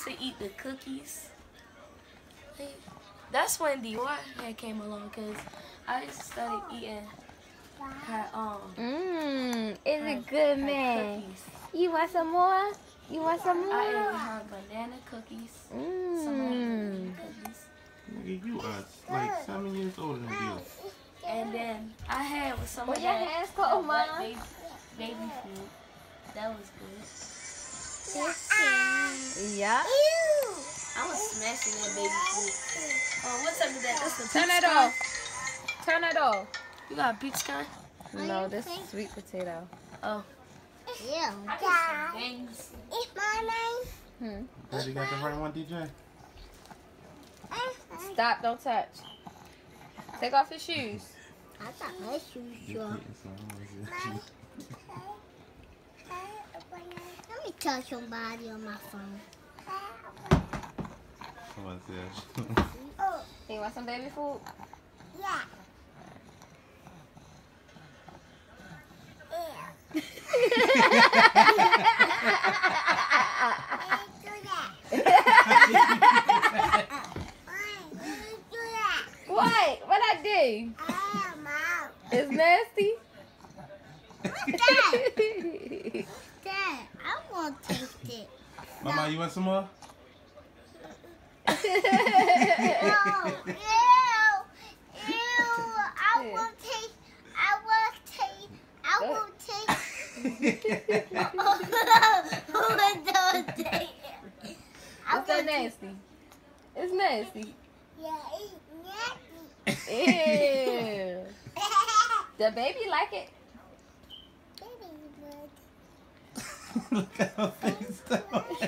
to eat the cookies, that's when Dior had came along, cause I started eating her is it good, man? Cookies. You want some more? You want some more? I ate her banana cookies. Some of her banana cookies. Nigga, you are like 7 years older than you. And then I had some of your hands cold, Mama. Baby food. That was good. Yeah. I was smashing that baby food. Oh, what type is that? That's the Turn that off. Turn that off. You got a peach kind? No, this is sweet potato. Oh. Yeah. I got some things. It's my name. Did you got the right one, DJ? Stop, don't touch. Take off your shoes. I got my shoes on. Let me tell somebody on my phone. Someone said. You want some baby food? Yeah. What? What I do? It's nasty? Dad, I want to taste it. Mama, you want some more? No. Ew. I will take. It's so nasty. It's nasty. Yeah, it's nasty. Ew. The baby like it. Look at her face.